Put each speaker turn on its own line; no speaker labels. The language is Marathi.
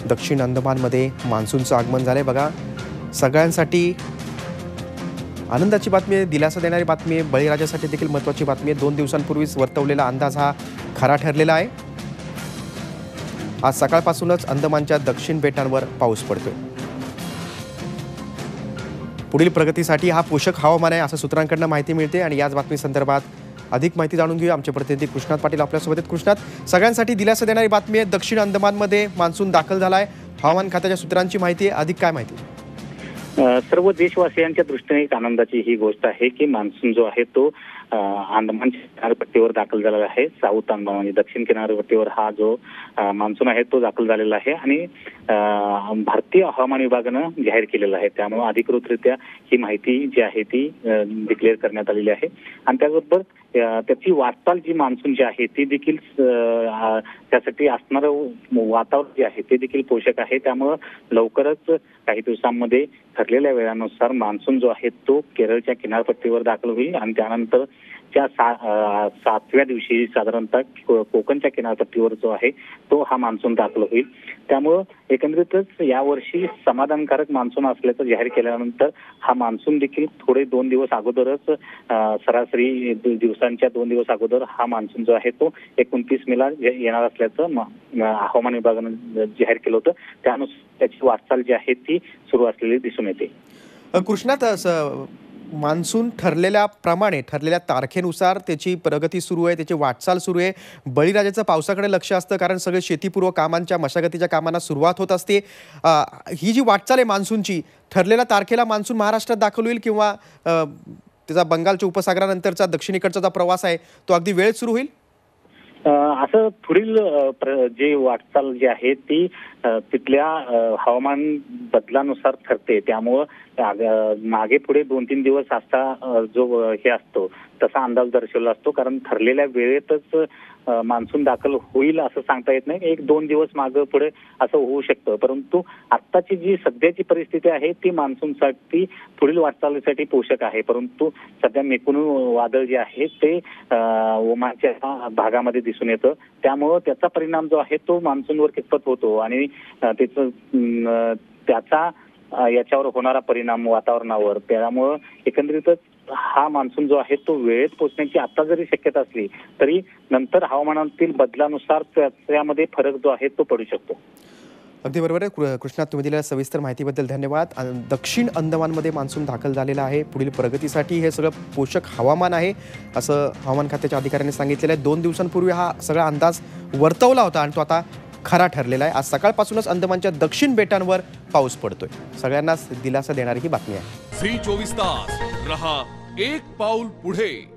दक्षिण अंदमानमध्ये मान्सूनचं आगमन झालंय बघा। सगळ्यांसाठी आनंदाची बातमी आहे, दिलासा देणारी बातमी आहे, बळीराजासाठी देखील महत्त्वाची बातमी आहे। 2 दिवसांपूर्वीच वर्तवलेला अंदाज हा खरा ठरलेला आहे। आज सकाळपासूनच अंदमानच्या दक्षिण बेटांवर पाऊस पडतोय। पुढील प्रगतीसाठी हा पोषक हवामान आहे असं सूत्रांकडून माहिती मिळते आणि याच बातमी संदर्भात अधिक माहिती जाणून घेऊया। आमचे प्रतिनिधी कृष्णात पाटील आपल्यासोबत आहेत। कृष्णात, सगळ्यांसाठी दिलासा देणारी बातमी आहे, दक्षिण अंदमानमध्ये मान्सून दाखल झाला आहे। हवामान खात्याच्या सूत्रांची माहिती आहे, अधिक काय माहिती?
सर्व देशवासियांच्या दृष्टीने एक आनंदाची ही गोष्ट आहे की मान्सून जो आहे तो अंदमानच्या किनारपट्टीवर दाखल झालेला आहे। साऊथ अंदमान म्हणजे दक्षिण किनारपट्टीवर हा जो मान्सून आहे तो दाखल झालेला आहे आणि भारतीय हवामान विभागानं जाहीर केलेला आहे। त्यामुळे अधिकृतरित्या ही माहिती जी आहे ती डिक्लेअर करण्यात आलेली आहे आणि त्याचबरोबर त्याची वाटचाल जी मान्सूनची आहे ती देखील त्यासाठी असणारं वातावरण जे आहे ते देखील पोषक आहे। त्यामुळे लवकरच काही दिवसांमध्ये ठरलेल्या वेळानुसार मान्सून जो आहे तो केरळच्या किनारपट्टीवर दाखल होईल आणि त्यानंतर त्या 7व्या दिवशी साधारणतः कोकणच्या किनारपट्टीवर जो आहे तो हा मान्सून दाखल होईल। त्यामुळं एकंदरीतच यावर्षी समाधानकारक मान्सून असल्याचं जाहीर केल्यानंतर हा मान्सून देखील थोडे 2 दिवस अगोदरच सरासरी दिवसांच्या 2 दिवस अगोदर हा मान्सून जो आहे तो 29 मेला येणार असल्याचं हवामान विभागानं जाहीर केलं होतं। त्यानुसार त्याची वाटचाल जी आहे ती सुरू असलेली दिसून येते।
कृष्णात, मान्सून ठरलेल्या तारखेनुसार त्याची प्रगती सुरू आहे, त्याची वाटचाल सुरू आहे। बळीराजाचं पावसाकडे लक्ष असतं कारण सगळे शेतीपूर्व कामांच्या मशागतीच्या कामांना सुरुवात होत असते। ही जी वाटचाल आहे मान्सूनची, ठरलेल्या तारखेला मान्सून महाराष्ट्रात दाखल होईल किंवा त्याचा बंगालच्या उपसागरानंतरचा दक्षिणेकडचा प्रवास आहे तो अगदी वेळेत सुरू होईल?
असं पुढील जे वाटचाल जी आहे ती तिथल्या हवामान बदलानुसार ठरते। त्यामुळं मागे पुढे 2-3 दिवस असा जो हे असतो तसा अंदाज दर्शवला असतो कारण ठरलेल्या वेळेतच मान्सून दाखल होईल असं सांगता येत नाही। 1-2 दिवस मागे पुढे असं होऊ शकतं, परंतु आत्ताची जी सध्याची परिस्थिती आहे ती मान्सूनसाठी पुढील वाटचालीसाठी पोषक आहे। परंतु सध्या मेकुनू वादळ जे आहे ते ओमानच्या भागामध्ये दिसून येतं, त्यामुळं त्याचा परिणाम जो आहे तो मान्सूनवर कितपत होतो आणि त्याचा याच्यावर होणारा परिणाम वातावरणावर, त्यामुळं एकंदरीतच हा मान्सून जो आहे तो वेळेत पोहोचण्याची आता जरी शक्यता असली तरी नंतर हवामानातील बदलानुसार त्यामध्ये फरक जो आहे तो पडू शकतो।
अगदी बरोबर आहे कृष्णा, तुम्ही दिलेल्या सविस्तर माहितीबद्दल धन्यवाद। दक्षिण अंदमानमध्ये मान्सून दाखल झालेला आहे, पुढील प्रगतीसाठी हे सगळं पोषक हवामान आहे असं हवामान खात्याच्या अधिकाऱ्यांनी सांगितलेलं आहे। 2 दिवसांपूर्वी हा सगळा अंदाज वर्तवला होता आणि तो आता खरा ठरलेला आहे। आज सकाळपासूनच अंदमानच्या दक्षिण बेटांवर पाऊस पडतोय। सगळ्यांनाच दिलासा देणारी ही बातमी आहे।
झी 24 तास रहा एक पाऊल पुढे।